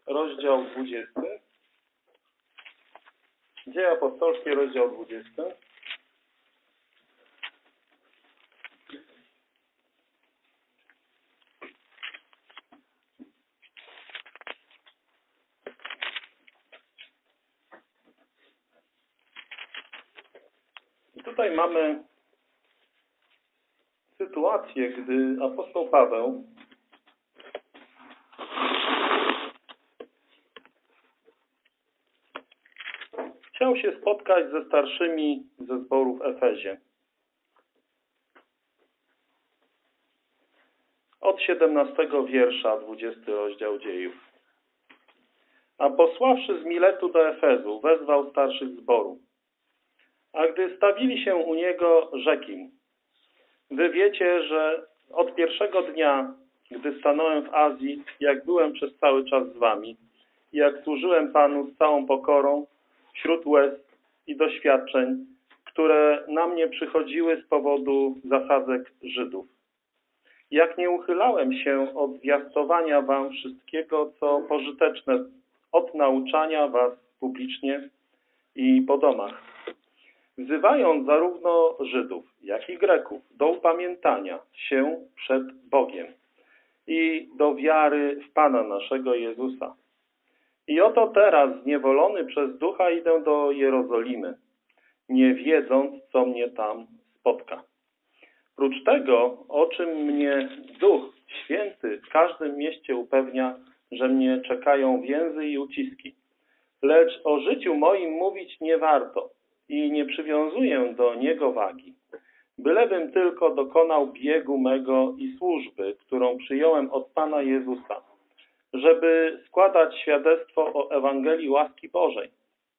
rozdział 20. Dzieje apostolskie, rozdział 20. I tutaj mamy sytuację, gdy apostoł Paweł chciał się spotkać ze starszymi ze zboru w Efezie. Od 17 wiersza, 20 rozdział Dziejów. A posławszy z Miletu do Efezu, wezwał starszych zboru. A gdy stawili się u niego, rzekł im: Wy wiecie, że od pierwszego dnia, gdy stanąłem w Azji, jak byłem przez cały czas z wami, i jak służyłem Panu z całą pokorą, wśród łez i doświadczeń, które na mnie przychodziły z powodu zasadzek Żydów. Jak nie uchylałem się od zwiastowania wam wszystkiego, co pożyteczne, od nauczania was publicznie i po domach, wzywając zarówno Żydów, jak i Greków do upamiętania się przed Bogiem i do wiary w Pana naszego Jezusa. I oto teraz, zniewolony przez Ducha, idę do Jerozolimy, nie wiedząc, co mnie tam spotka. Prócz tego, o czym mnie Duch Święty w każdym mieście upewnia, że mnie czekają więzy i uciski. Lecz o życiu moim mówić nie warto i nie przywiązuję do niego wagi. Bylebym tylko dokonał biegu mego i służby, którą przyjąłem od Pana Jezusa, żeby składać świadectwo o Ewangelii łaski Bożej.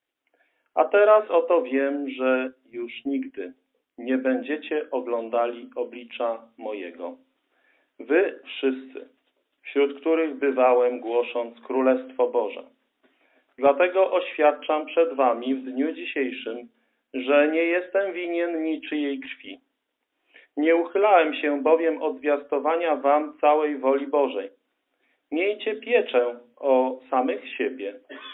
A teraz oto wiem, że już nigdy nie będziecie oglądali oblicza mojego. Wy wszyscy, wśród których bywałem, głosząc Królestwo Boże. Dlatego oświadczam przed wami w dniu dzisiejszym, że nie jestem winien niczyjej krwi. Nie uchylałem się bowiem od zwiastowania wam całej woli Bożej. Miejcie pieczę o samych siebie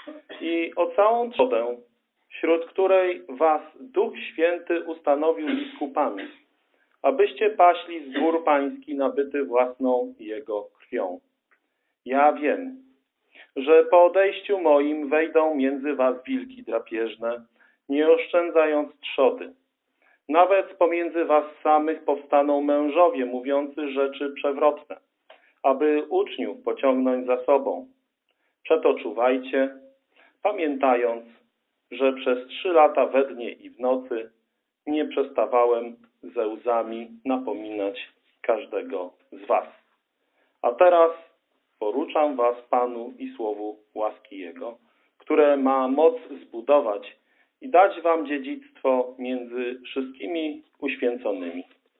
i o całą trzodę, wśród której was Duch Święty ustanowił biskupami, abyście paśli zbór pański nabyty własną Jego krwią. Ja wiem, że po odejściu moim wejdą między was wilki drapieżne, nie oszczędzając trzody. Nawet pomiędzy was samych powstaną mężowie mówiący rzeczy przewrotne, aby uczniów pociągnąć za sobą. Przeto czuwajcie, pamiętając, że przez 3 lata we dnie i w nocy nie przestawałem ze łzami napominać każdego z was. A teraz poruczam was Panu i słowu łaski Jego, które ma moc zbudować i dać wam dziedzictwo między wszystkimi uświęconymi.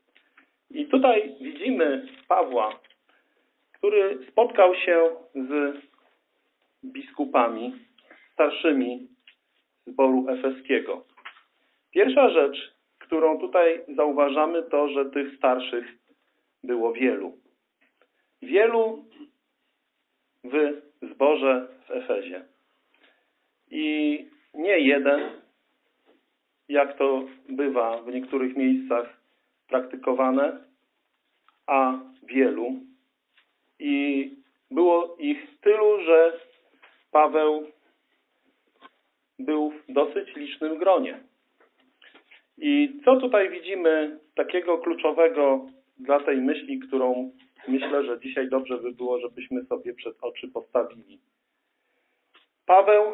I tutaj widzimy Pawła, który spotkał się z biskupami, starszymi zboru efeskiego. Pierwsza rzecz, którą tutaj zauważamy, to, że tych starszych było wielu. Wielu w zborze w Efezie. I nie jeden, jak to bywa w niektórych miejscach praktykowane, a wielu. I było ich tylu, że Paweł był w dosyć licznym gronie. I co tutaj widzimy takiego kluczowego dla tej myśli, którą myślę, że dzisiaj dobrze by było, żebyśmy sobie przed oczy postawili. Paweł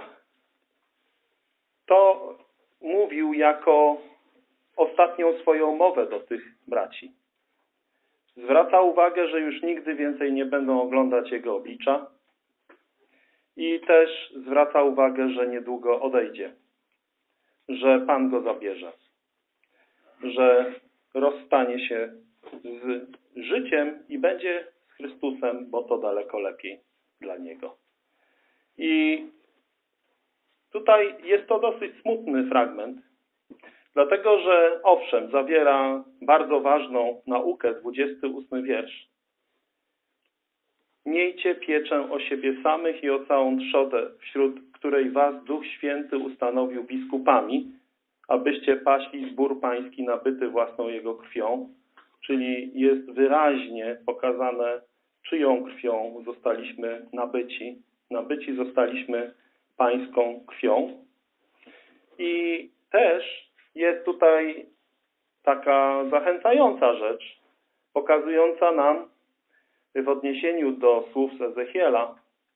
to mówił jako ostatnią swoją mowę do tych braci. Zwraca uwagę, że już nigdy więcej nie będą oglądać jego oblicza i też zwraca uwagę, że niedługo odejdzie, że Pan go zabierze, że rozstanie się z życiem i będzie z Chrystusem, bo to daleko lepiej dla niego. I tutaj jest to dosyć smutny fragment, dlatego że owszem, zawiera bardzo ważną naukę, 28 wiersz. miejcie pieczę o siebie samych i o całą trzodę, wśród której was Duch Święty ustanowił biskupami, abyście paśli zbór pański nabyty własną Jego krwią, czyli jest wyraźnie pokazane, czyją krwią zostaliśmy nabyci. Nabyci zostaliśmy pańską krwią. I też jest tutaj taka zachęcająca rzecz, pokazująca nam w odniesieniu do słów z Ezechiela,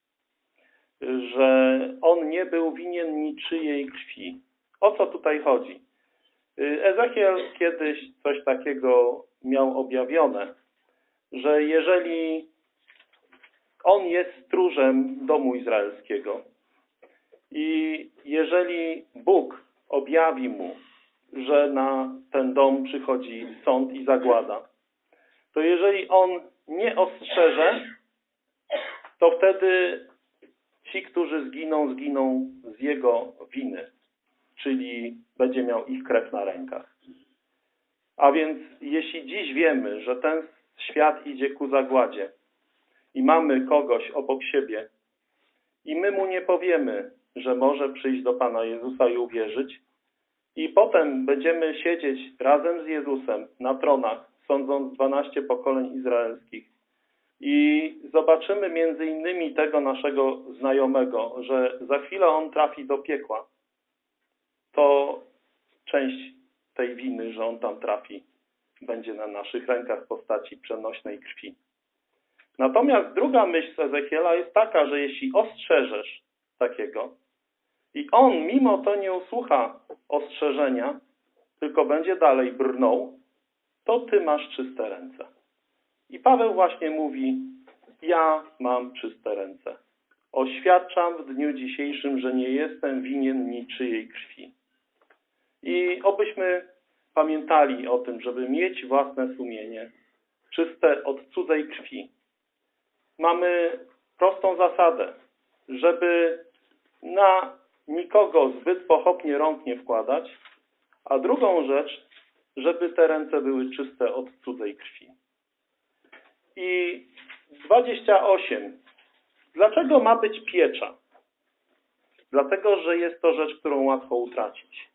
że on nie był winien niczyjej krwi. O co tutaj chodzi? Ezechiel kiedyś coś takiego miał objawione, że jeżeli on jest stróżem domu izraelskiego i jeżeli Bóg objawi mu, że na ten dom przychodzi sąd i zagłada, to jeżeli on nie ostrzeże, to wtedy ci, którzy zginą z jego winy, czyli będzie miał ich krew na rękach. A więc jeśli dziś wiemy, że ten świat idzie ku zagładzie i mamy kogoś obok siebie i my mu nie powiemy, że może przyjść do Pana Jezusa i uwierzyć, i potem będziemy siedzieć razem z Jezusem na tronach, sądząc 12 pokoleń izraelskich, i zobaczymy między innymi tego naszego znajomego, że za chwilę on trafi do piekła, to część tej winy, że on tam trafi, będzie na naszych rękach w postaci przenośnej krwi. Natomiast druga myśl z Ezechiela jest taka, że jeśli ostrzeżesz takiego i on mimo to nie usłucha ostrzeżenia, tylko będzie dalej brnął, to ty masz czyste ręce. I Paweł właśnie mówi, ja mam czyste ręce. Oświadczam w dniu dzisiejszym, że nie jestem winien niczyjej krwi. I obyśmy pamiętali o tym, żeby mieć własne sumienie, czyste od cudzej krwi. Mamy prostą zasadę, żeby na nikogo zbyt pochopnie rąk nie wkładać, a drugą rzecz, żeby te ręce były czyste od cudzej krwi. I 28. Dlaczego ma być piecza? Dlatego, że jest to rzecz, którą łatwo utracić.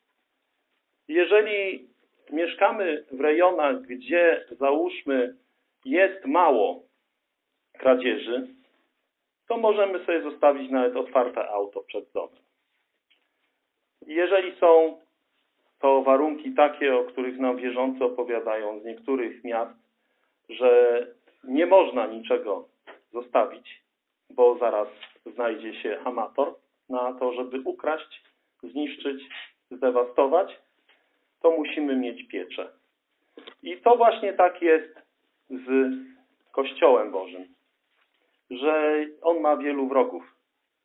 Jeżeli mieszkamy w rejonach, gdzie załóżmy jest mało kradzieży, to możemy sobie zostawić nawet otwarte auto przed domem. Jeżeli są to warunki takie, o których nam wierzący opowiadają z niektórych miast, że nie można niczego zostawić, bo zaraz znajdzie się amator na to, żeby ukraść, zniszczyć, zdewastować, to musimy mieć pieczę. I to właśnie tak jest z Kościołem Bożym, że on ma wielu wrogów,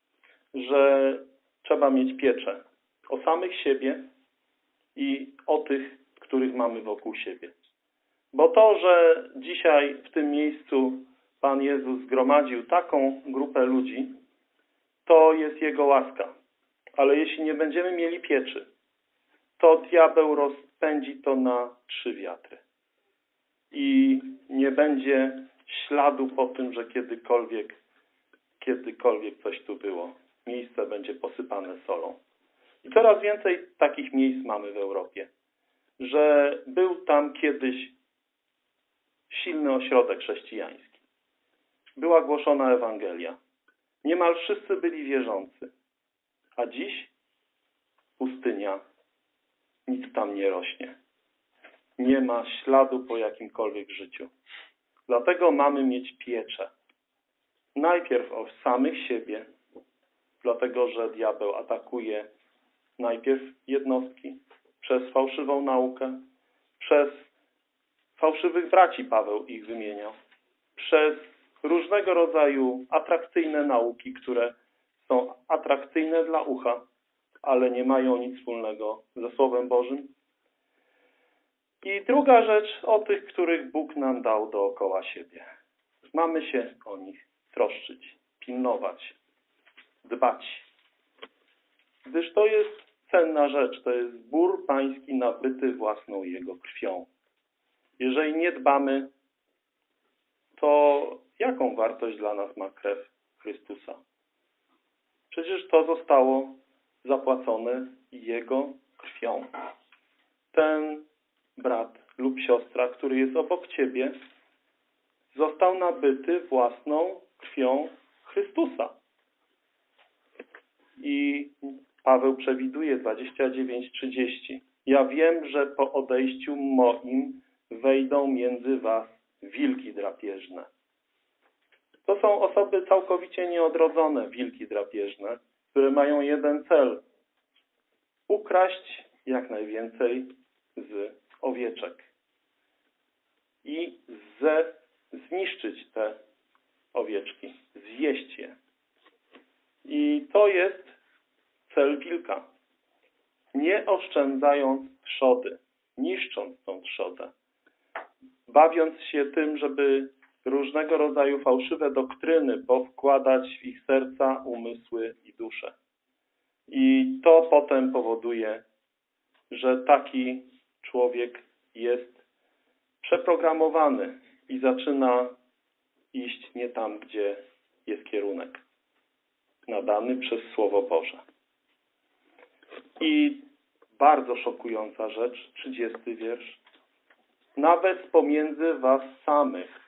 że trzeba mieć pieczę o samych siebie i o tych, których mamy wokół siebie. Bo to, że dzisiaj w tym miejscu Pan Jezus zgromadził taką grupę ludzi, to jest Jego łaska. Ale jeśli nie będziemy mieli pieczy, to diabeł rozpędzi to na 3 wiatry. I nie będzie śladu po tym, że kiedykolwiek coś tu było. Miejsce będzie posypane solą. I coraz więcej takich miejsc mamy w Europie, że był tam kiedyś silny ośrodek chrześcijański. Była głoszona Ewangelia. Niemal wszyscy byli wierzący. A dziś pustynia, nic tam nie rośnie. Nie ma śladu po jakimkolwiek życiu. Dlatego mamy mieć pieczę. Najpierw o samych siebie, dlatego że diabeł atakuje najpierw jednostki przez fałszywą naukę, przez fałszywych braci Paweł ich wymieniał, przez różnego rodzaju atrakcyjne nauki, które są atrakcyjne dla ucha, ale nie mają nic wspólnego ze Słowem Bożym. I druga rzecz o tych, których Bóg nam dał dookoła siebie. Mamy się o nich troszczyć, pilnować, dbać. Gdyż to jest cenna rzecz, to jest zbór pański nabyty własną Jego krwią. Jeżeli nie dbamy, to jaką wartość dla nas ma krew Chrystusa? Przecież to zostało zapłacone Jego krwią. Ten brat lub siostra, który jest obok ciebie, został nabyty własną krwią Chrystusa. I Paweł przewiduje 29:30. Ja wiem, że po odejściu moim wejdą między was wilki drapieżne. To są osoby całkowicie nieodrodzone, wilki drapieżne, które mają jeden cel: ukraść jak najwięcej z owieczek i zniszczyć te owieczki, zjeść je. I to jest cel wilka. Nie oszczędzając trzody, niszcząc tą trzodę, bawiąc się tym, żeby różnego rodzaju fałszywe doktryny powkładać w ich serca, umysły i dusze. I to potem powoduje, że taki człowiek jest przeprogramowany i zaczyna iść nie tam, gdzie jest kierunek nadany przez Słowo Boże. I bardzo szokująca rzecz, 30 wiersz. Nawet pomiędzy was samych.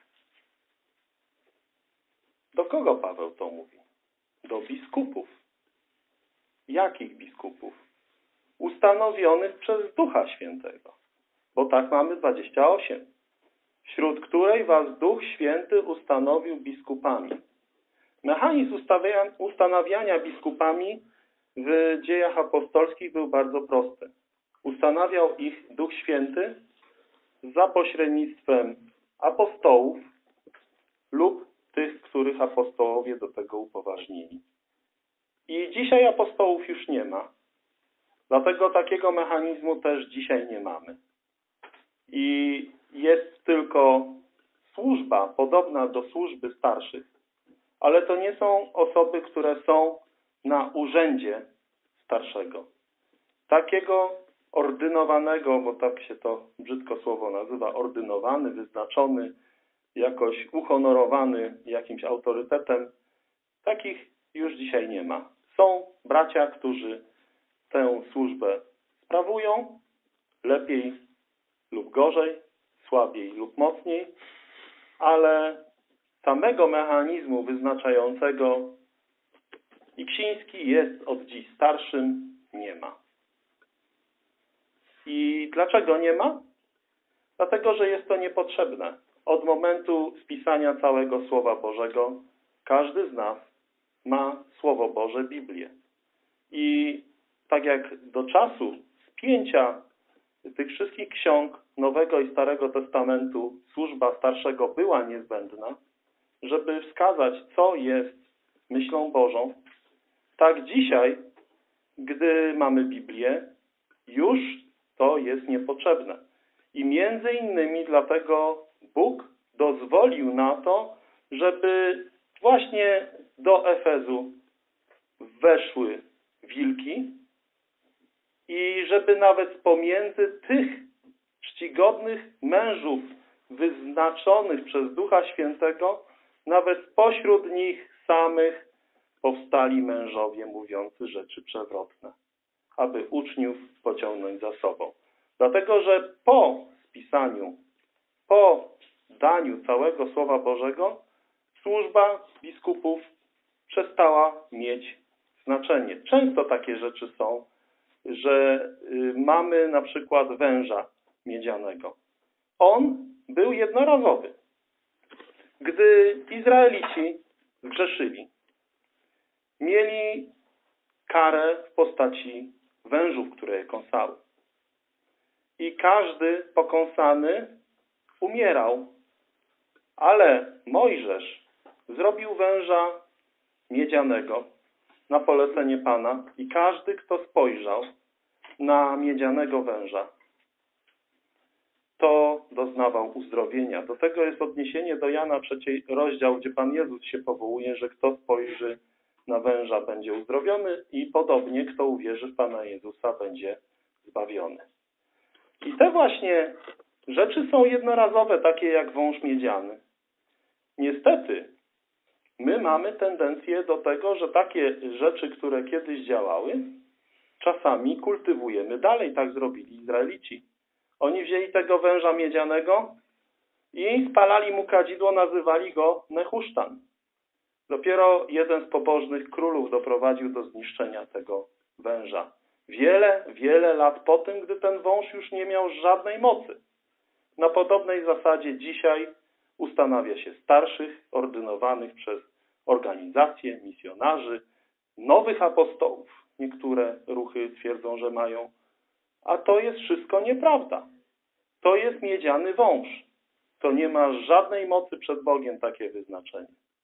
Do kogo Paweł to mówi? Do biskupów. Jakich biskupów? Ustanowionych przez Ducha Świętego. Bo tak mamy 28. Wśród której was Duch Święty ustanowił biskupami. Mechanizm ustanawiania biskupami w Dziejach Apostolskich był bardzo prosty. Ustanawiał ich Duch Święty za pośrednictwem apostołów lub tych, których apostołowie do tego upoważnili. I dzisiaj apostołów już nie ma. Dlatego takiego mechanizmu też dzisiaj nie mamy. I jest tylko służba podobna do służby starszych, ale to nie są osoby, które są na urzędzie starszego. Takiego ordynowanego, bo tak się to brzydko słowo nazywa, ordynowany, wyznaczony, jakoś uhonorowany jakimś autorytetem, takich już dzisiaj nie ma. Są bracia, którzy tę służbę sprawują lepiej lub gorzej, słabiej lub mocniej, ale samego mechanizmu wyznaczającego i ksiński jest od dziś starszym nie ma. I dlaczego nie ma? Dlatego, że jest to niepotrzebne. Od momentu spisania całego Słowa Bożego każdy z nas ma Słowo Boże, Biblię. I tak jak do czasu spięcia tych wszystkich ksiąg Nowego i Starego Testamentu służba starszego była niezbędna, żeby wskazać, co jest myślą Bożą, tak dzisiaj, gdy mamy Biblię, już to jest niepotrzebne. I między innymi dlatego Bóg dozwolił na to, żeby właśnie do Efezu weszły wilki i żeby nawet pomiędzy tych czcigodnych mężów wyznaczonych przez Ducha Świętego, nawet pośród nich samych powstali mężowie mówiący rzeczy przewrotne, aby uczniów pociągnąć za sobą. Dlatego, że po spisaniu, po daniu całego Słowa Bożego, służba biskupów przestała mieć znaczenie. Często takie rzeczy są, że mamy na przykład węża miedzianego. On był jednorazowy. Gdy Izraelici zgrzeszyli, mieli karę w postaci wężów, które je kąsały. I każdy pokąsany umierał. Ale Mojżesz zrobił węża miedzianego na polecenie Pana i każdy, kto spojrzał na miedzianego węża, to doznawał uzdrowienia. Do tego jest odniesienie do Jana 3 rozdział, gdzie Pan Jezus się powołuje, że kto spojrzy na węża będzie uzdrowiony i podobnie kto uwierzy w Pana Jezusa będzie zbawiony. I te właśnie rzeczy są jednorazowe, takie jak wąż miedziany. niestety my mamy tendencję do tego, że takie rzeczy, które kiedyś działały, czasami kultywujemy dalej. Tak zrobili Izraelici. Oni wzięli tego węża miedzianego i spalali mu kadzidło, nazywali go Nehusztan. Dopiero jeden z pobożnych królów doprowadził do zniszczenia tego węża. Wiele, wiele lat po tym, gdy ten wąż już nie miał żadnej mocy. Na podobnej zasadzie dzisiaj ustanawia się starszych, ordynowanych przez organizacje, misjonarzy, nowych apostołów. Niektóre ruchy twierdzą, że mają. A to jest wszystko nieprawda. To jest miedziany wąż. To nie ma żadnej mocy przed Bogiem takie wyznaczenie.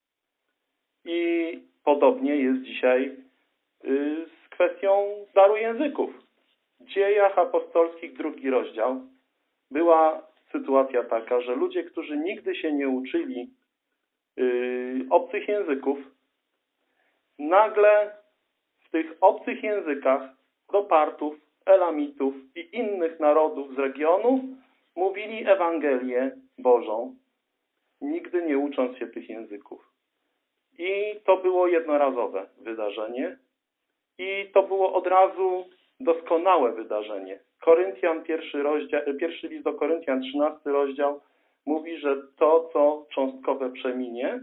I podobnie jest dzisiaj z kwestią daru języków. W Dziejach Apostolskich, 2 rozdział, była sytuacja taka, że ludzie, którzy nigdy się nie uczyli obcych języków, nagle w tych obcych językach do Partów, Elamitów i innych narodów z regionu mówili Ewangelię Bożą, nigdy nie ucząc się tych języków. I to było jednorazowe wydarzenie i to było od razu doskonałe wydarzenie. Koryntian, pierwszy list do Koryntian, 13 rozdział, mówi, że to, co cząstkowe przeminie,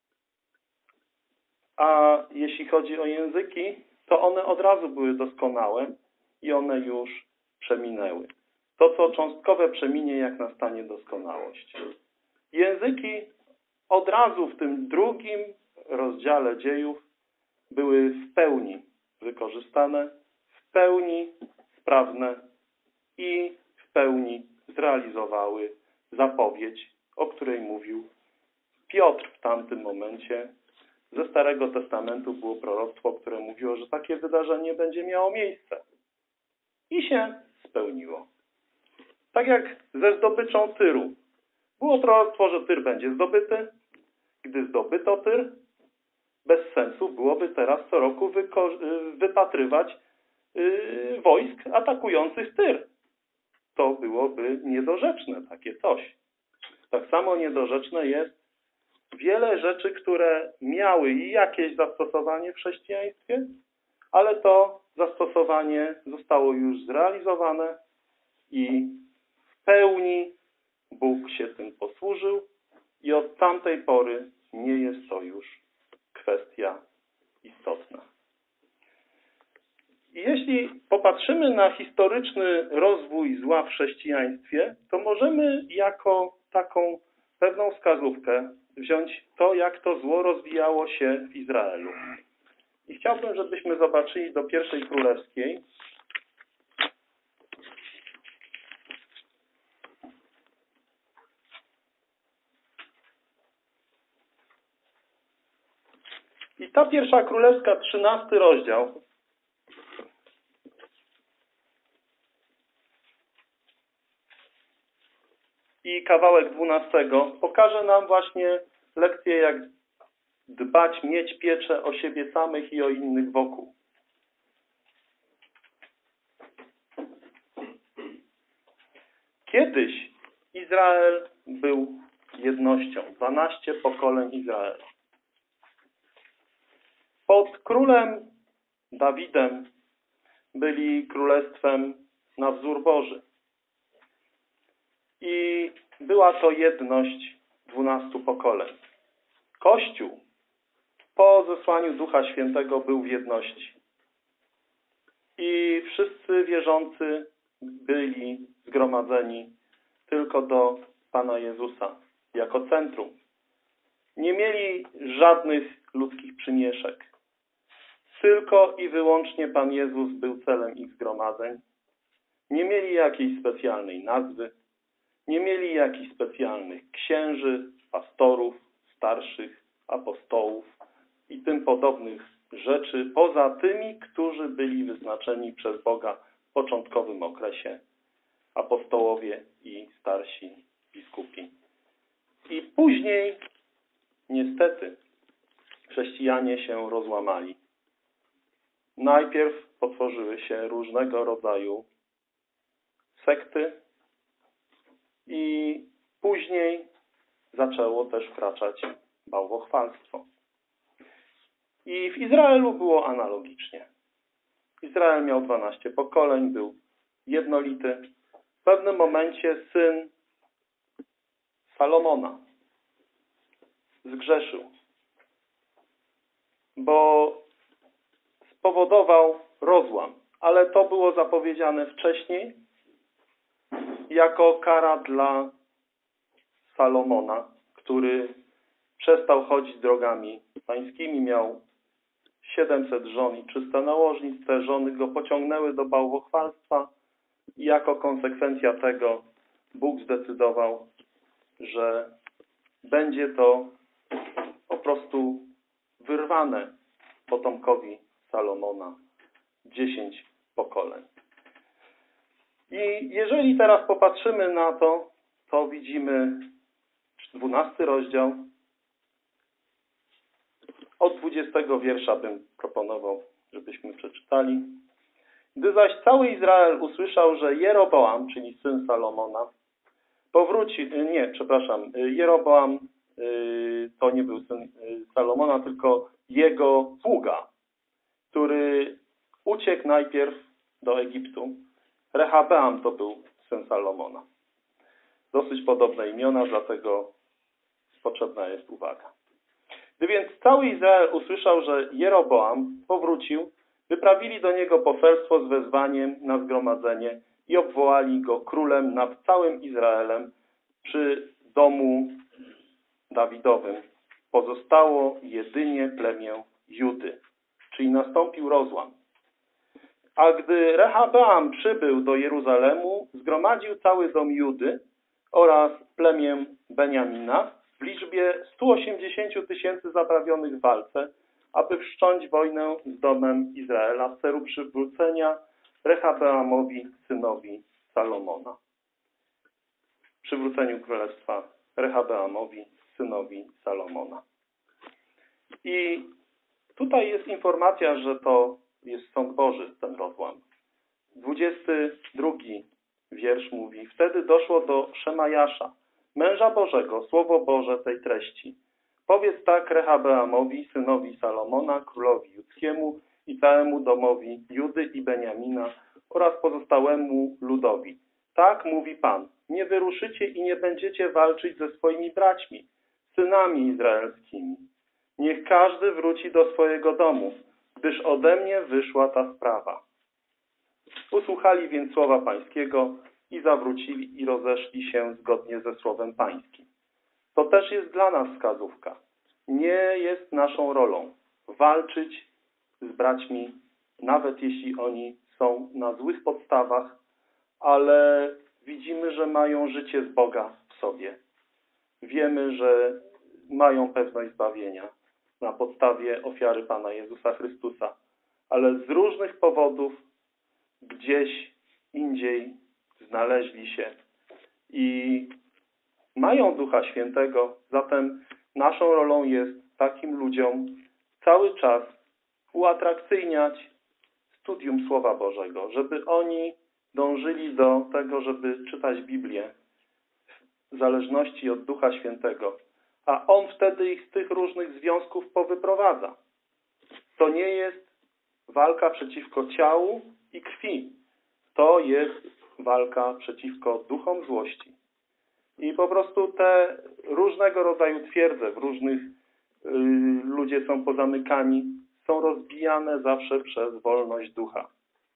a jeśli chodzi o języki, to one od razu były doskonałe i one już przeminęły. To, co cząstkowe przeminie, jak nastanie doskonałość. Języki od razu w tym 2 rozdziale dziejów były w pełni wykorzystane, w pełni sprawne i w pełni zrealizowały zapowiedź, o której mówił Piotr w tamtym momencie. Ze Starego Testamentu było proroctwo, które mówiło, że takie wydarzenie będzie miało miejsce. I się spełniło. Tak jak ze zdobyczą Tyru. Było proroctwo, że Tyr będzie zdobyty. Gdy zdobyto Tyr, bez sensu byłoby teraz co roku wypatrywać wojsk atakujących Tyr. To byłoby niedorzeczne takie coś. Tak samo niedorzeczne jest wiele rzeczy, które miały jakieś zastosowanie w chrześcijaństwie, ale to zastosowanie zostało już zrealizowane i w pełni Bóg się tym posłużył i od tamtej pory nie jest to już kwestia istotna. I jeśli popatrzymy na historyczny rozwój zła w chrześcijaństwie, to możemy jako taką pewną wskazówkę wziąć to, jak to zło rozwijało się w Izraelu. I chciałbym, żebyśmy zobaczyli do Pierwszej Królewskiej. I ta Pierwsza Królewska, 13 rozdział, i kawałek 12 pokaże nam właśnie lekcję, jak dbać, mieć pieczę o siebie samych i o innych wokół. Kiedyś Izrael był jednością. 12 pokoleń Izraela. Pod królem Dawidem byli królestwem na wzór Boży. I była to jedność 12 pokoleń. Kościół po zesłaniu Ducha Świętego był w jedności. I wszyscy wierzący byli zgromadzeni tylko do Pana Jezusa jako centrum. Nie mieli żadnych ludzkich przymieszek. Tylko i wyłącznie Pan Jezus był celem ich zgromadzeń. Nie mieli jakiejś specjalnej nazwy. Nie mieli jakichś specjalnych księży, pastorów, starszych, apostołów i tym podobnych rzeczy, poza tymi, którzy byli wyznaczeni przez Boga w początkowym okresie, apostołowie i starsi biskupi. I później, niestety, chrześcijanie się rozłamali. Najpierw potworzyły się różnego rodzaju sekty i później zaczęło też wkraczać bałwochwalstwo. I w Izraelu było analogicznie. Izrael miał 12 pokoleń, był jednolity. W pewnym momencie syn Salomona zgrzeszył, bo spowodował rozłam. Ale to było zapowiedziane wcześniej jako kara dla Salomona, który przestał chodzić drogami pańskimi, miał 700 żon i 300 nałożnic. Te żony go pociągnęły do bałwochwalstwa i jako konsekwencja tego Bóg zdecydował, że będzie to po prostu wyrwane potomkowi Salomona 10 pokoleń. I jeżeli teraz popatrzymy na to, to widzimy 12 rozdział. Od 20 wiersza bym proponował, żebyśmy przeczytali. Gdy zaś cały Izrael usłyszał, że Jeroboam, czyli syn Salomona, Jeroboam to nie był syn Salomona, tylko jego sługa, który uciekł najpierw do Egiptu. Rehabeam to był syn Salomona. Dosyć podobne imiona, dlatego potrzebna jest uwaga. Gdy więc cały Izrael usłyszał, że Jeroboam powrócił, wyprawili do niego poselstwo z wezwaniem na zgromadzenie i obwołali go królem nad całym Izraelem przy domu Dawidowym. Pozostało jedynie plemię Judy, czyli nastąpił rozłam. A gdy Rehabeam przybył do Jeruzalemu, zgromadził cały dom Judy oraz plemię Beniamina w liczbie 180 000 zaprawionych w walce, aby wszcząć wojnę z domem Izraela w celu przywrócenia Rehabeamowi, synowi Salomona. Przywróceniu królestwa Rehabeamowi, synowi Salomona. I tutaj jest informacja, że to jest sąd Boży, ten rozłam. 22 wiersz mówi: Wtedy doszło do Szemajasza, męża Bożego, słowo Boże tej treści. Powiedz tak Rehabeamowi, synowi Salomona, królowi judzkiemu i całemu domowi Judy i Beniamina oraz pozostałemu ludowi. Tak mówi Pan, nie wyruszycie i nie będziecie walczyć ze swoimi braćmi, synami izraelskimi. Niech każdy wróci do swojego domu, gdyż ode mnie wyszła ta sprawa. Usłuchali więc słowa pańskiego i zawrócili i rozeszli się zgodnie ze słowem pańskim. To też jest dla nas wskazówka. Nie jest naszą rolą walczyć z braćmi, nawet jeśli oni są na złych podstawach, ale widzimy, że mają życie z Boga w sobie. Wiemy, że mają pewność zbawienia na podstawie ofiary Pana Jezusa Chrystusa, ale z różnych powodów gdzieś indziej znaleźli się i mają Ducha Świętego, zatem naszą rolą jest takim ludziom cały czas uatrakcyjniać studium Słowa Bożego, żeby oni dążyli do tego, żeby czytać Biblię w zależności od Ducha Świętego, a On wtedy ich z tych różnych związków powyprowadza. To nie jest walka przeciwko ciału i krwi. To jest walka przeciwko duchom złości. I po prostu te różnego rodzaju twierdze, w różnych ludzie są pozamykani, są rozbijane zawsze przez wolność ducha.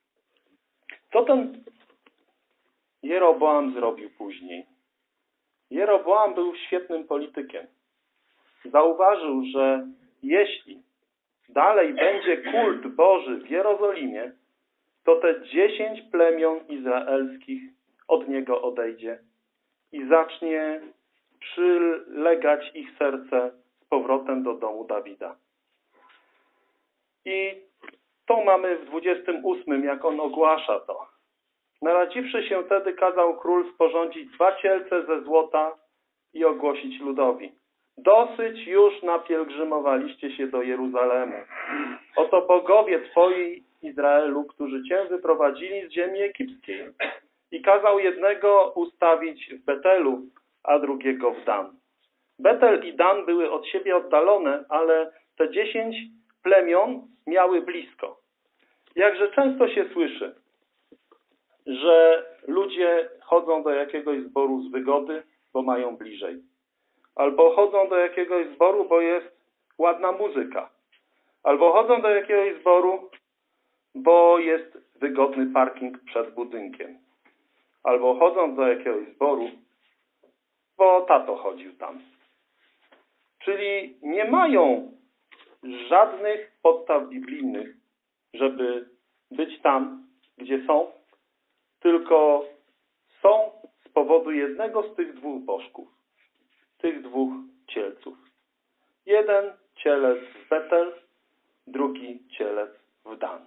Co ten Jeroboam zrobił później? Jeroboam był świetnym politykiem. Zauważył, że jeśli dalej będzie kult Boży w Jerozolimie, to te 10 plemion izraelskich od niego odejdzie i zacznie przylegać ich serce z powrotem do domu Dawida. I to mamy w 28, jak on ogłasza to. Naradziwszy się wtedy, kazał król sporządzić 2 cielce ze złota i ogłosić ludowi: dosyć już napielgrzymowaliście się do Jeruzalemu. Oto bogowie twoi, Izraelu, którzy cię wyprowadzili z ziemi egipskiej. I kazał jednego ustawić w Betelu, a drugiego w Dan. Betel i Dan były od siebie oddalone, ale te 10 plemion miały blisko. Jakże często się słyszy, że ludzie chodzą do jakiegoś zboru z wygody, bo mają bliżej. Albo chodzą do jakiegoś zboru, bo jest ładna muzyka. Albo chodzą do jakiegoś zboru, bo jest wygodny parking przed budynkiem. Albo chodzą do jakiegoś zboru, bo tato chodził tam. Czyli nie mają żadnych podstaw biblijnych, żeby być tam, gdzie są, tylko są z powodu jednego z tych dwóch bożków, tych dwóch cielców. Jeden cielec w Betel, drugi cielec w Dan.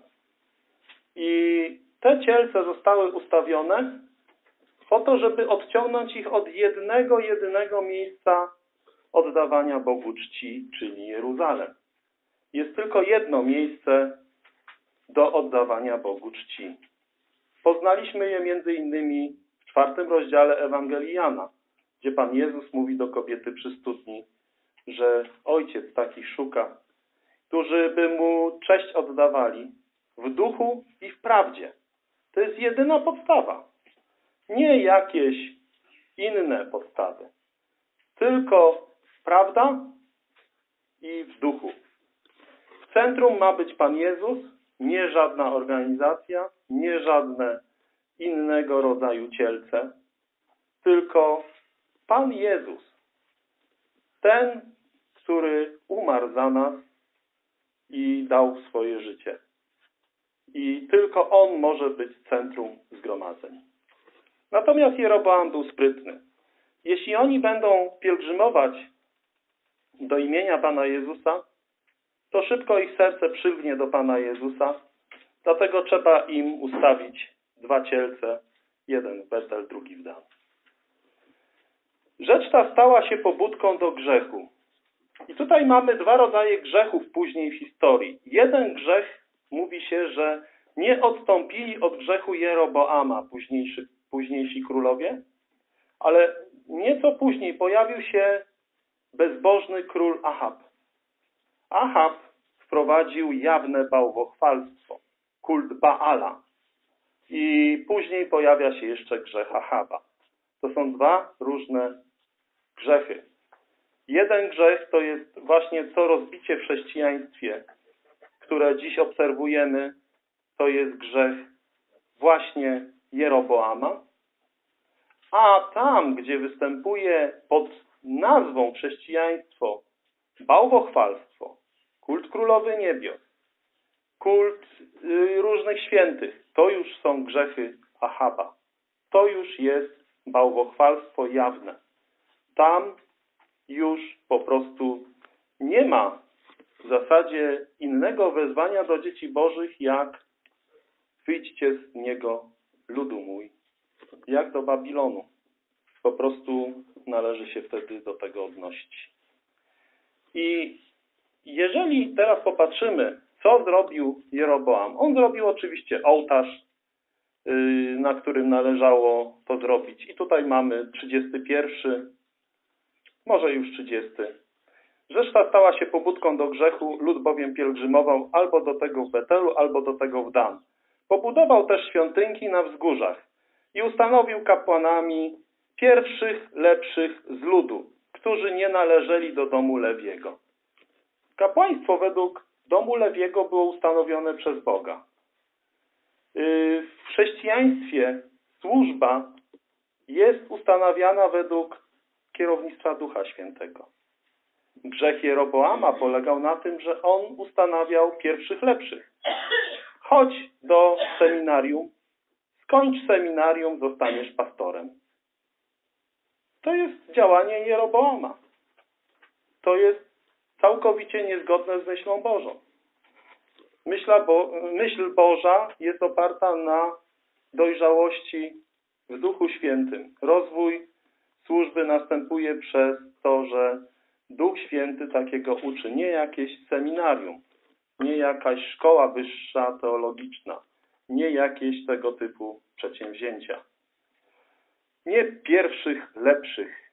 I te cielce zostały ustawione po to, żeby odciągnąć ich od jedynego miejsca oddawania Bogu czci, czyli Jeruzalem. Jest tylko jedno miejsce do oddawania Bogu czci. Poznaliśmy je między innymi w 4 rozdziale Ewangelii Jana, gdzie Pan Jezus mówi do kobiety przy studni, że Ojciec takich szuka, którzy by Mu cześć oddawali w duchu i w prawdzie. To jest jedyna podstawa. Nie jakieś inne podstawy. Tylko prawda i w duchu. W centrum ma być Pan Jezus, nie żadna organizacja, nie żadne innego rodzaju cielce, tylko Pan Jezus. Ten, który umarł za nas i dał swoje życie. I tylko On może być centrum zgromadzeń. Natomiast Jeroboam był sprytny. Jeśli oni będą pielgrzymować do imienia Pana Jezusa, to szybko ich serce przylgnie do Pana Jezusa, dlatego trzeba im ustawić 2 cielce, jeden w Betel, drugi w Dan. Rzecz ta stała się pobudką do grzechu. I tutaj mamy 2 rodzaje grzechów później w historii. Jeden grzech mówi się, że nie odstąpili od grzechu Jeroboama, późniejsi królowie, ale nieco później pojawił się bezbożny król Achab. Achab wprowadził jawne bałwochwalstwo, kult Baala. I później pojawia się jeszcze grzech Achaba. To są 2 różne grzechy. Jeden grzech to jest właśnie to rozbicie w chrześcijaństwie, które dziś obserwujemy, to jest grzech właśnie Jeroboama. A tam, gdzie występuje pod nazwą chrześcijaństwo bałwochwalstwo, kult królowy niebios, kult różnych świętych, to już są grzechy Achaba. To już jest bałwochwalstwo jawne. Tam już po prostu nie ma w zasadzie innego wezwania do dzieci bożych, jak wyjdźcie z niego, ludu mój, jak do Babilonu. Po prostu należy się wtedy do tego odnosić. I jeżeli teraz popatrzymy, co zrobił Jeroboam. On zrobił oczywiście ołtarz, na którym należało to zrobić. I tutaj mamy 31, może już 30. Rzecz ta stała się pobudką do grzechu, lud bowiem pielgrzymował albo do tego w Betelu, albo do tego w Dan. Pobudował też świątynki na wzgórzach i ustanowił kapłanami pierwszych, lepszych z ludu, którzy nie należeli do domu Lewiego. Kapłaństwo według domu Lewiego było ustanowione przez Boga. W chrześcijaństwie służba jest ustanawiana według kierownictwa Ducha Świętego. Grzech Jeroboama polegał na tym, że on ustanawiał pierwszych lepszych. Chodź do seminarium, skończ seminarium, zostaniesz pastorem. To jest działanie Jeroboama. To jest całkowicie niezgodne z myślą Bożą. Myśl Boża jest oparta na dojrzałości w Duchu Świętym. Rozwój służby następuje przez to, że Duch Święty takiego uczy. Nie jakieś seminarium, nie jakaś szkoła wyższa teologiczna, nie jakieś tego typu przedsięwzięcia. Nie pierwszych lepszych,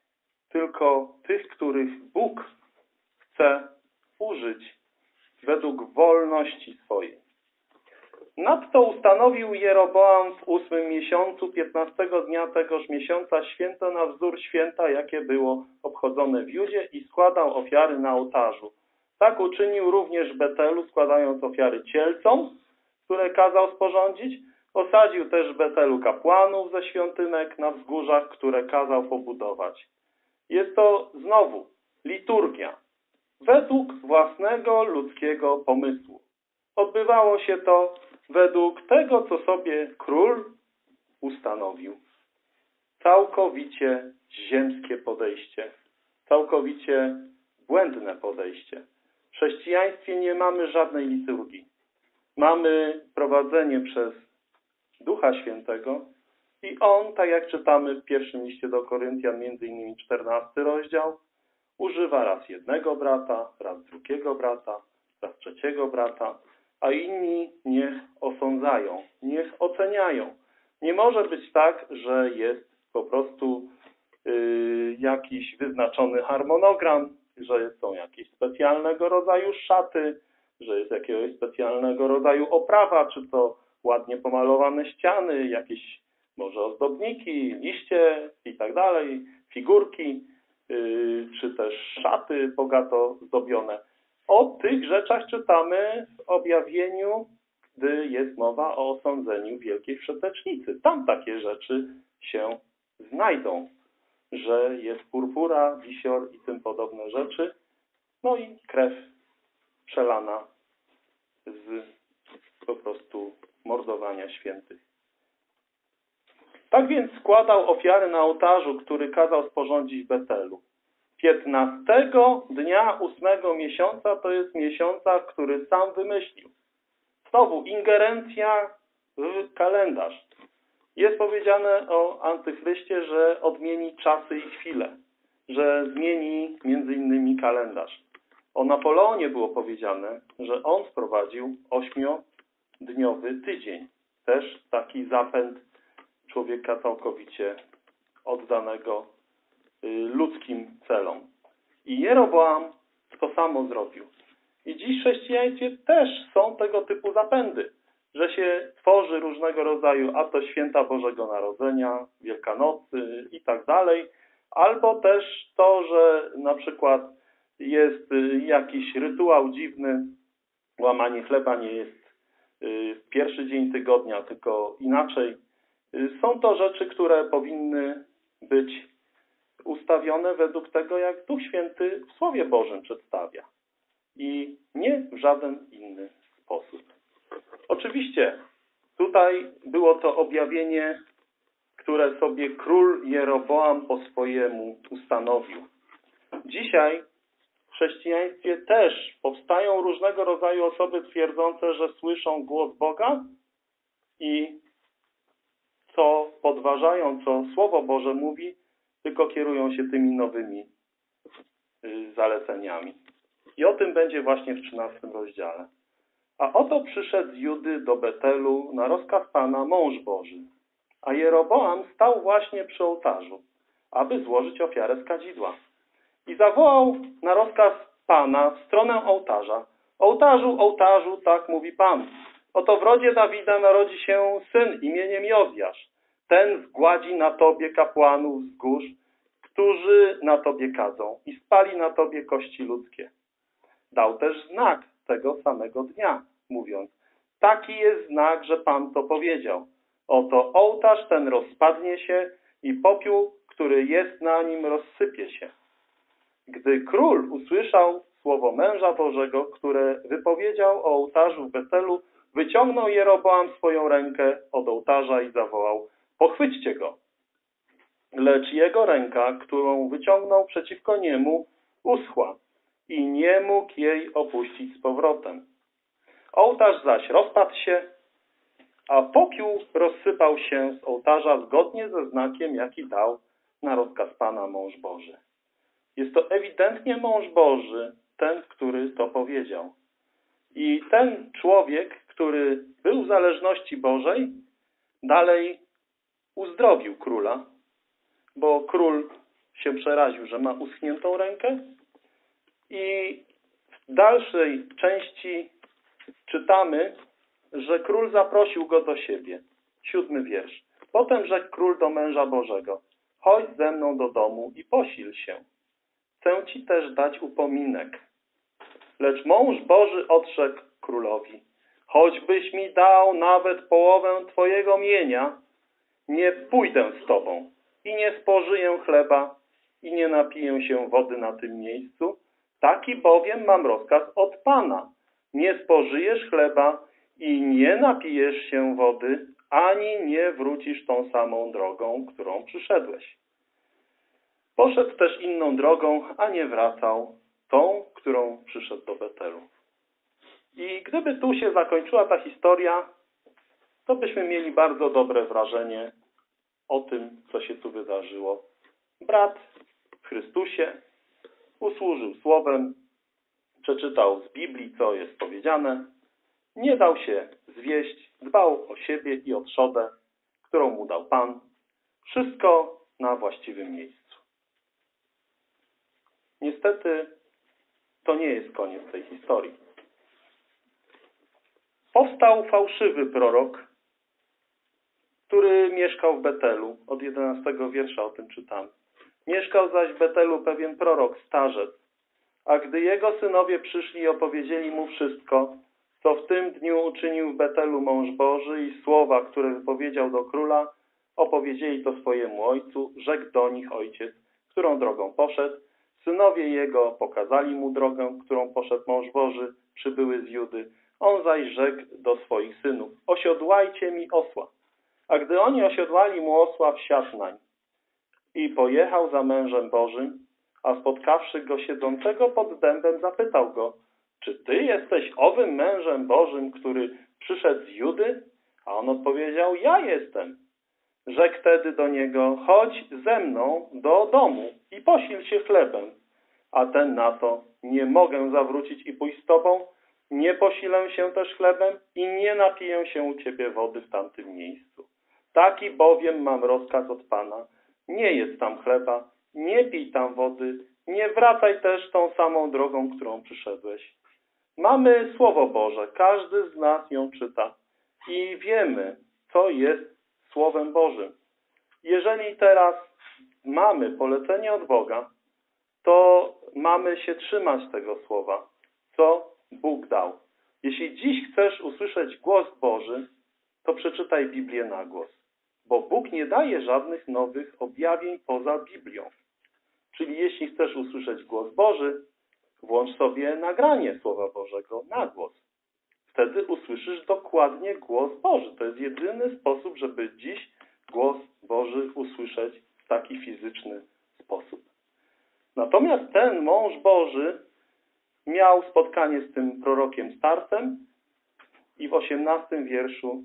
tylko tych, których Bóg chce użyć według wolności swojej. Nadto ustanowił Jeroboam w 8 miesiącu, 15 dnia tegoż miesiąca święto na wzór święta, jakie było obchodzone w Judzie i składał ofiary na ołtarzu. Tak uczynił również w Betelu, składając ofiary cielcom, które kazał sporządzić. Osadził też w Betelu kapłanów ze świątynek na wzgórzach, które kazał pobudować. Jest to znowu liturgia według własnego ludzkiego pomysłu. Odbywało się to według tego, co sobie król ustanowił. Całkowicie ziemskie podejście, całkowicie błędne podejście. W chrześcijaństwie nie mamy żadnej liturgii. Mamy prowadzenie przez Ducha Świętego i On, tak jak czytamy w pierwszym liście do Koryntian, między innymi 14 rozdział, używa raz jednego brata, raz drugiego brata, raz trzeciego brata, a inni niech osądzają, niech oceniają. Nie może być tak, że jest po prostu jakiś wyznaczony harmonogram, że są jakieś specjalnego rodzaju szaty, że jest jakiegoś specjalnego rodzaju oprawa, czy to ładnie pomalowane ściany, jakieś może ozdobniki, liście i tak dalej, figurki, czy też szaty bogato zdobione. O tych rzeczach czytamy w objawieniu, gdy jest mowa o osądzeniu Wielkiej Wszetecznicy. Tam takie rzeczy się znajdą, że jest purpura, wisior i tym podobne rzeczy, no i krew przelana z po prostu mordowania świętych. Tak więc składał ofiary na ołtarzu, który kazał sporządzić w Betelu. 15 dnia 8 miesiąca to jest miesiąca, który sam wymyślił. Znowu ingerencja w kalendarz. Jest powiedziane o Antychryście, że odmieni czasy i chwile, że zmieni między innymi kalendarz. O Napoleonie było powiedziane, że on wprowadził 8-dniowy tydzień. Też taki zapęd człowieka całkowicie oddanego ludzkim celom. I Jeroboam to samo zrobił. I dziś w chrześcijaństwie też są tego typu zapędy, że się tworzy różnego rodzaju, a to święta Bożego Narodzenia, Wielkanocy i tak dalej, albo też to, że na przykład jest jakiś rytuał dziwny, łamanie chleba nie jest w pierwszy dzień tygodnia, tylko inaczej. Są to rzeczy, które powinny być ustawione według tego, jak Duch Święty w Słowie Bożym przedstawia. I nie w żaden inny sposób. Oczywiście tutaj było to objawienie, które sobie król Jeroboam po swojemu ustanowił. Dzisiaj w chrześcijaństwie też powstają różnego rodzaju osoby twierdzące, że słyszą głos Boga i co podważają, co Słowo Boże mówi, tylko kierują się tymi nowymi zaleceniami. I o tym będzie właśnie w 13 rozdziale. A oto przyszedł z Judy do Betelu na rozkaz Pana mąż Boży. A Jeroboam stał właśnie przy ołtarzu, aby złożyć ofiarę z kadzidła. I zawołał na rozkaz Pana w stronę ołtarza. Ołtarzu, ołtarzu, tak mówi Pan. Oto w rodzie Dawida narodzi się syn imieniem Jozjasz. Ten zgładzi na tobie kapłanów wzgórz, którzy na tobie kadzą i spali na tobie kości ludzkie. Dał też znak tego samego dnia, mówiąc, taki jest znak, że Pan to powiedział. Oto ołtarz ten rozpadnie się i popiół, który jest na nim, rozsypie się. Gdy król usłyszał słowo męża Bożego, które wypowiedział o ołtarzu w Betelu, wyciągnął Jeroboam swoją rękę od ołtarza i zawołał, pochwyćcie go. Lecz jego ręka, którą wyciągnął przeciwko niemu, uschła i nie mógł jej opuścić z powrotem. Ołtarz zaś rozpadł się, a popiół rozsypał się z ołtarza zgodnie ze znakiem, jaki dał na rozkaz Pana mąż Boży. Jest to ewidentnie mąż Boży, ten, który to powiedział. I ten człowiek, który był w zależności Bożej, dalej uzdrowił króla, bo król się przeraził, że ma uschniętą rękę. I w dalszej części czytamy, że król zaprosił go do siebie. 7 wiersz. Potem rzekł król do męża Bożego: chodź ze mną do domu i posil się. Chcę ci też dać upominek. Lecz mąż Boży odrzekł królowi: choćbyś mi dał nawet połowę twojego mienia, nie pójdę z tobą i nie spożyję chleba i nie napiję się wody na tym miejscu. Taki bowiem mam rozkaz od Pana. Nie spożyjesz chleba i nie napijesz się wody, ani nie wrócisz tą samą drogą, którą przyszedłeś. Poszedł też inną drogą, a nie wracał tą, którą przyszedł do Betelu. I gdyby tu się zakończyła ta historia, to byśmy mieli bardzo dobre wrażenie o tym, co się tu wydarzyło. Brat w Chrystusie usłużył słowem, przeczytał z Biblii, co jest powiedziane, nie dał się zwieść, dbał o siebie i o trzodę, którą mu dał Pan. Wszystko na właściwym miejscu. Niestety to nie jest koniec tej historii. Powstał fałszywy prorok, który mieszkał w Betelu. Od 11 wiersza o tym czytamy. Mieszkał zaś w Betelu pewien prorok, starzec. A gdy jego synowie przyszli i opowiedzieli mu wszystko, co w tym dniu uczynił w Betelu mąż Boży i słowa, które wypowiedział do króla, opowiedzieli to swojemu ojcu, rzekł do nich ojciec, którą drogą poszedł. Synowie jego pokazali mu drogę, którą poszedł mąż Boży, przybyły z Judy. On zaś rzekł do swoich synów: osiodłajcie mi osła. A gdy oni osiodłali mu osła, wsiadł nań i pojechał za mężem Bożym, a spotkawszy go siedzącego pod dębem, zapytał go: czy ty jesteś owym mężem Bożym, który przyszedł z Judy? A on odpowiedział: ja jestem. Rzekł wtedy do niego: chodź ze mną do domu i posil się chlebem. A ten na to: nie mogę zawrócić i pójść z tobą, nie posilę się też chlebem i nie napiję się u ciebie wody w tamtym miejscu. Taki bowiem mam rozkaz od Pana: nie jedz tam chleba, nie pij tam wody, nie wracaj też tą samą drogą, którą przyszedłeś. Mamy Słowo Boże, każdy z nas ją czyta i wiemy, co jest Słowem Bożym. Jeżeli teraz mamy polecenie od Boga, to mamy się trzymać tego Słowa, co Bóg dał. Jeśli dziś chcesz usłyszeć głos Boży, to przeczytaj Biblię na głos, bo Bóg nie daje żadnych nowych objawień poza Biblią. Czyli jeśli chcesz usłyszeć głos Boży, włącz sobie nagranie Słowa Bożego na głos. Wtedy usłyszysz dokładnie głos Boży. To jest jedyny sposób, żeby dziś głos Boży usłyszeć w taki fizyczny sposób. Natomiast ten mąż Boży miał spotkanie z tym prorokiem starcem i w 18 wierszu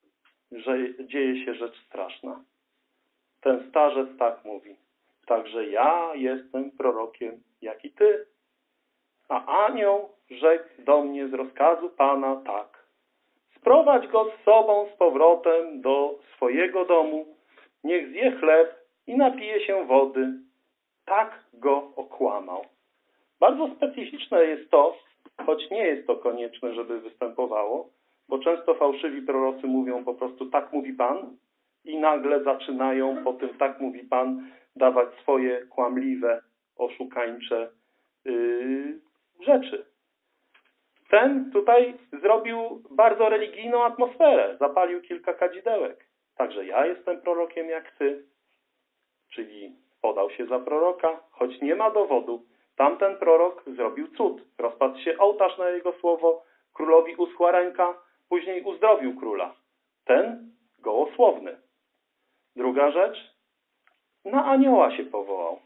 dzieje się rzecz straszna. Ten starzec tak mówi: także ja jestem prorokiem, jak i ty. A anioł rzekł do mnie z rozkazu Pana tak: sprowadź go z sobą z powrotem do swojego domu, niech zje chleb i napije się wody. Tak go okłamał. Bardzo specyficzne jest to, choć nie jest to konieczne, żeby występowało, bo często fałszywi prorocy mówią po prostu tak mówi Pan i nagle zaczynają po tym tak mówi Pan dawać swoje kłamliwe, oszukańcze rzeczy. Ten tutaj zrobił bardzo religijną atmosferę. Zapalił kilka kadzidełek. Także ja jestem prorokiem jak ty. Czyli podał się za proroka, choć nie ma dowodu. Tamten prorok zrobił cud. Rozpadł się ołtarz na jego słowo, królowi uschła ręka, później uzdrowił króla. Ten gołosłowny. Druga rzecz, na anioła się powołał.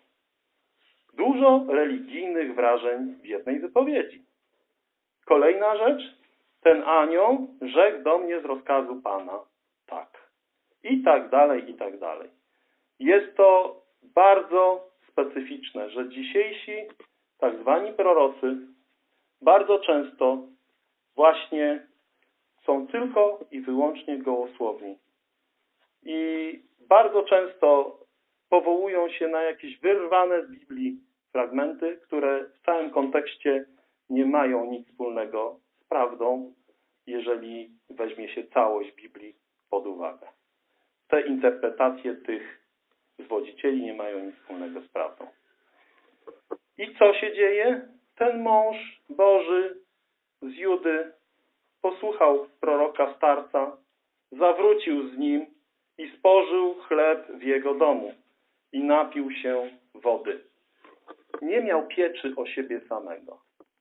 Dużo religijnych wrażeń w jednej wypowiedzi. Kolejna rzecz, ten anioł rzekł do mnie z rozkazu Pana tak. I tak dalej, i tak dalej. Jest to bardzo specyficzne, że dzisiejsi tak zwani prorocy bardzo często właśnie są tylko i wyłącznie gołosłowni. I bardzo często powołują się na jakieś wyrwane z Biblii fragmenty, które w całym kontekście nie mają nic wspólnego z prawdą, jeżeli weźmie się całość Biblii pod uwagę. Te interpretacje tych zwodzicieli nie mają nic wspólnego z prawdą. I co się dzieje? Ten mąż Boży z Judy posłuchał proroka starca, zawrócił z nim i spożył chleb w jego domu i napił się wody. Nie miał pieczy o siebie samego.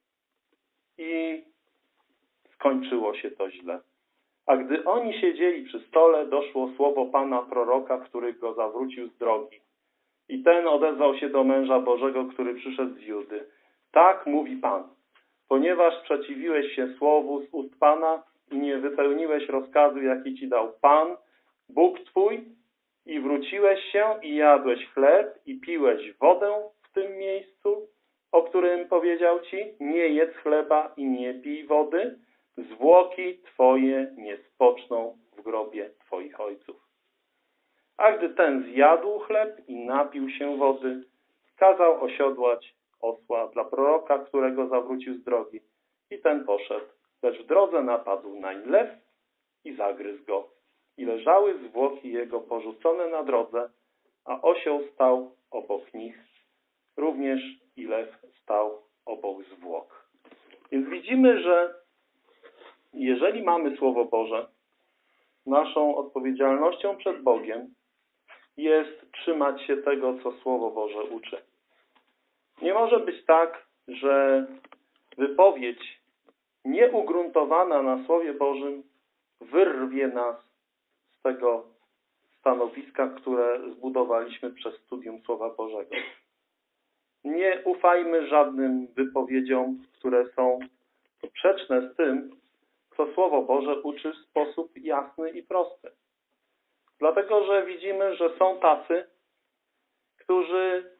I skończyło się to źle. A gdy oni siedzieli przy stole, doszło słowo Pana proroka, który go zawrócił z drogi. I ten odezwał się do męża Bożego, który przyszedł z Judy. Tak mówi Pan, ponieważ sprzeciwiłeś się słowu z ust Pana i nie wypełniłeś rozkazu, jaki ci dał Pan, Bóg Twój, i wróciłeś się i jadłeś chleb i piłeś wodę w tym miejscu, o którym powiedział ci, nie jedz chleba i nie pij wody, zwłoki Twoje nie spoczną w grobie Twoich ojców. A gdy ten zjadł chleb i napił się wody, kazał osiodłać osła dla proroka, którego zawrócił z drogi. I ten poszedł, lecz w drodze napadł nań lew i zagryzł go. I leżały zwłoki jego porzucone na drodze, a osioł stał obok nich. Również i lew stał obok zwłok. Więc widzimy, że jeżeli mamy Słowo Boże, naszą odpowiedzialnością przed Bogiem jest trzymać się tego, co Słowo Boże uczy. Nie może być tak, że wypowiedź nieugruntowana na Słowie Bożym wyrwie nas z tego stanowiska, które zbudowaliśmy przez studium Słowa Bożego. Nie ufajmy żadnym wypowiedziom, które są sprzeczne z tym, co Słowo Boże uczy w sposób jasny i prosty. Dlatego, że widzimy, że są tacy, którzy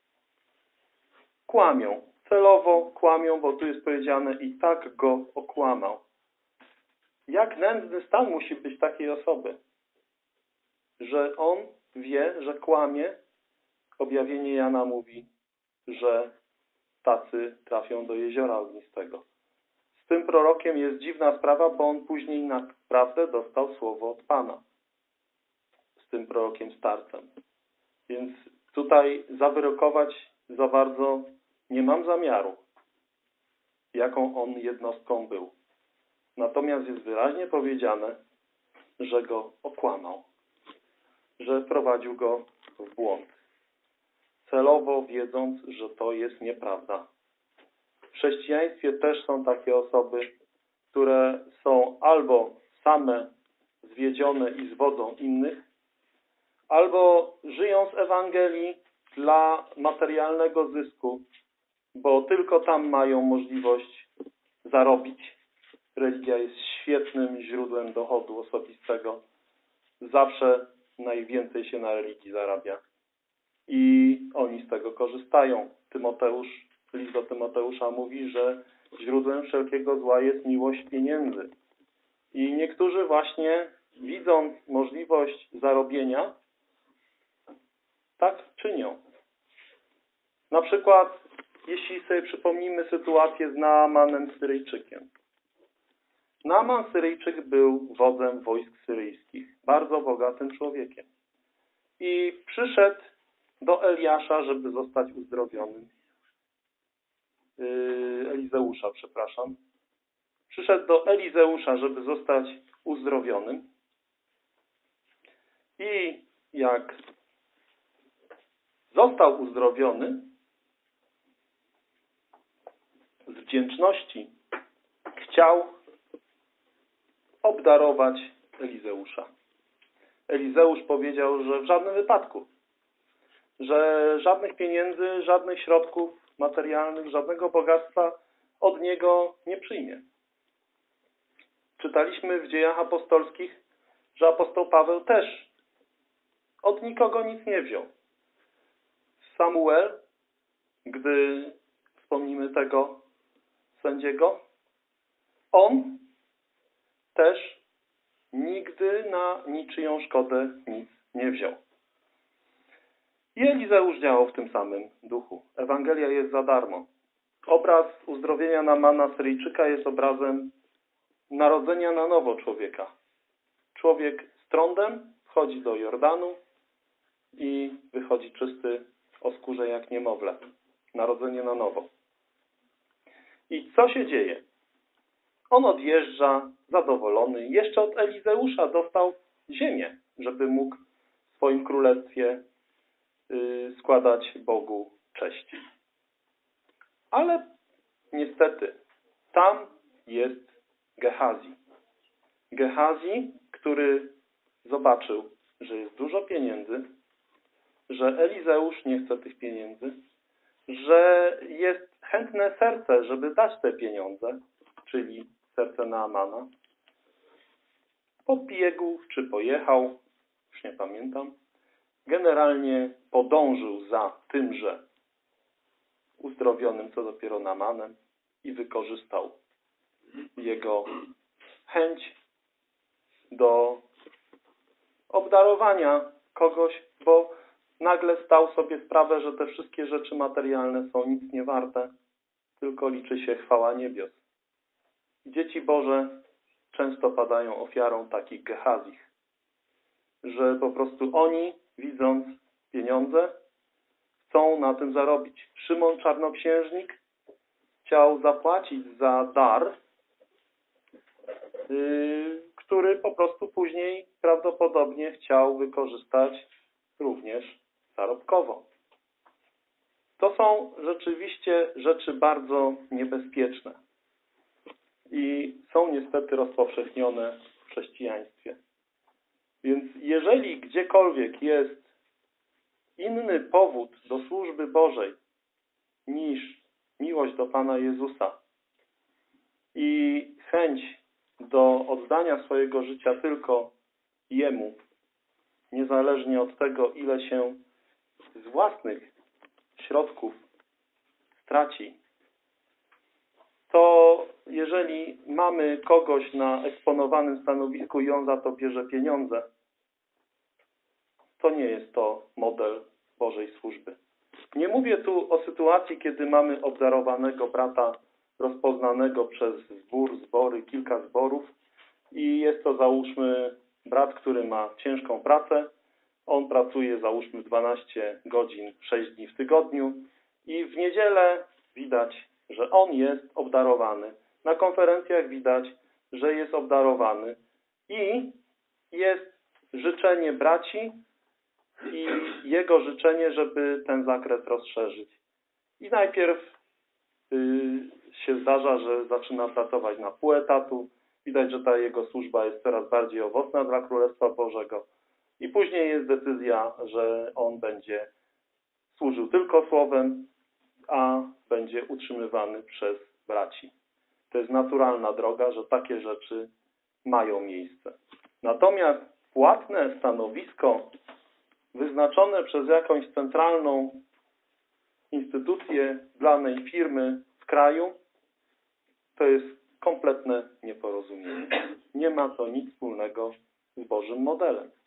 kłamią. Celowo kłamią, bo tu jest powiedziane i tak go okłamał. Jak nędzny stan musi być takiej osoby, że on wie, że kłamie. Objawienie Jana mówi, że tacy trafią do jeziora ognistego. Z tym prorokiem jest dziwna sprawa, bo on później naprawdę dostał słowo od Pana. Z tym prorokiem starcem. Więc tutaj zawyrokować za bardzo nie mam zamiaru, jaką on jednostką był. Natomiast jest wyraźnie powiedziane, że go okłamał, że prowadził go w błąd, celowo wiedząc, że to jest nieprawda. W chrześcijaństwie też są takie osoby, które są albo same zwiedzione i zwodzą innych, albo żyją z Ewangelii dla materialnego zysku, bo tylko tam mają możliwość zarobić. Religia jest świetnym źródłem dochodu osobistego. Zawsze najwięcej się na religii zarabia. I oni z tego korzystają. List do Tymoteusza mówi, że źródłem wszelkiego zła jest miłość pieniędzy. I niektórzy właśnie, widząc możliwość zarobienia, tak czynią. Na przykład, jeśli sobie przypomnimy sytuację z Naamanem Syryjczykiem. Naaman Syryjczyk był wodzem wojsk syryjskich, bardzo bogatym człowiekiem. I przyszedł do Eliasza, żeby zostać uzdrowionym. Elizeusza, przepraszam. Przyszedł do Elizeusza, żeby zostać uzdrowionym. I jak został uzdrowiony, z wdzięczności chciał obdarować Elizeusza. Elizeusz powiedział, że w żadnym wypadku, że żadnych pieniędzy, żadnych środków materialnych, żadnego bogactwa od niego nie przyjmie. Czytaliśmy w Dziejach Apostolskich, że apostoł Paweł też od nikogo nic nie wziął. Samuel, gdy wspomnimy tego sędziego, on też nigdy na niczyją szkodę nic nie wziął. I Elizeusz działał w tym samym duchu. Ewangelia jest za darmo. Obraz uzdrowienia Naamana Syryjczyka jest obrazem narodzenia na nowo człowieka. Człowiek z trądem wchodzi do Jordanu i wychodzi czysty o skórze jak niemowlę. Narodzenie na nowo. I co się dzieje? On odjeżdża zadowolony. Jeszcze od Elizeusza dostał ziemię, żeby mógł w swoim królestwie składać Bogu cześć. Ale niestety tam jest Gehazi. Gehazi, który zobaczył, że jest dużo pieniędzy, że Elizeusz nie chce tych pieniędzy, że jest chętne serce, żeby dać te pieniądze, czyli serce Naamana. Podbiegł czy pojechał, już nie pamiętam, generalnie podążył za tymże uzdrowionym, co dopiero Naamanem i wykorzystał jego chęć do obdarowania kogoś, bo nagle zdał sobie sprawę, że te wszystkie rzeczy materialne są nic nie warte, tylko liczy się chwała niebios. Dzieci Boże często padają ofiarą takich Gehazich, że po prostu oni, widząc pieniądze, chcą na tym zarobić. Szymon Czarnoksiężnik chciał zapłacić za dar, który po prostu później prawdopodobnie chciał wykorzystać również zarobkowo. To są rzeczywiście rzeczy bardzo niebezpieczne i są niestety rozpowszechnione w chrześcijaństwie. Więc jeżeli gdziekolwiek jest inny powód do służby Bożej niż miłość do Pana Jezusa i chęć do oddania swojego życia tylko Jemu, niezależnie od tego, ile się z własnych środków straci, to jeżeli mamy kogoś na eksponowanym stanowisku i on za to bierze pieniądze, to nie jest to model Bożej służby. Nie mówię tu o sytuacji, kiedy mamy obdarowanego brata rozpoznanego przez zbory, kilka zborów i jest to, załóżmy, brat, który ma ciężką pracę. On pracuje, załóżmy, 12 godzin, 6 dni w tygodniu i w niedzielę widać, że on jest obdarowany. Na konferencjach widać, że jest obdarowany i jest życzenie braci i jego życzenie, żeby ten zakres rozszerzyć. I najpierw się zdarza, że zaczyna pracować na pół etatu. Widać, że ta jego służba jest coraz bardziej owocna dla Królestwa Bożego. I później jest decyzja, że on będzie służył tylko słowem, a będzie utrzymywany przez braci. To jest naturalna droga, że takie rzeczy mają miejsce. Natomiast płatne stanowisko wyznaczone przez jakąś centralną instytucję danej firmy w kraju, to jest kompletne nieporozumienie. Nie ma to nic wspólnego z Bożym modelem.